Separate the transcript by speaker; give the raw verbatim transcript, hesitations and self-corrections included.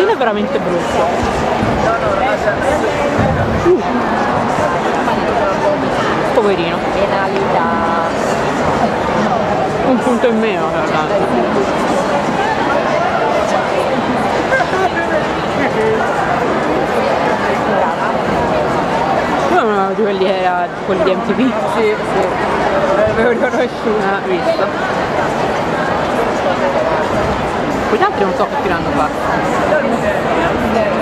Speaker 1: è veramente brutto. Uh. Poverino.
Speaker 2: Penalità.
Speaker 1: Un punto in meno, per Io non avevo di quelli che era quelli di M T V.
Speaker 2: Sì, sì. L'avevo riconosciuto.
Speaker 1: Ah, visto. Quegli altri non so che fine hanno fatto.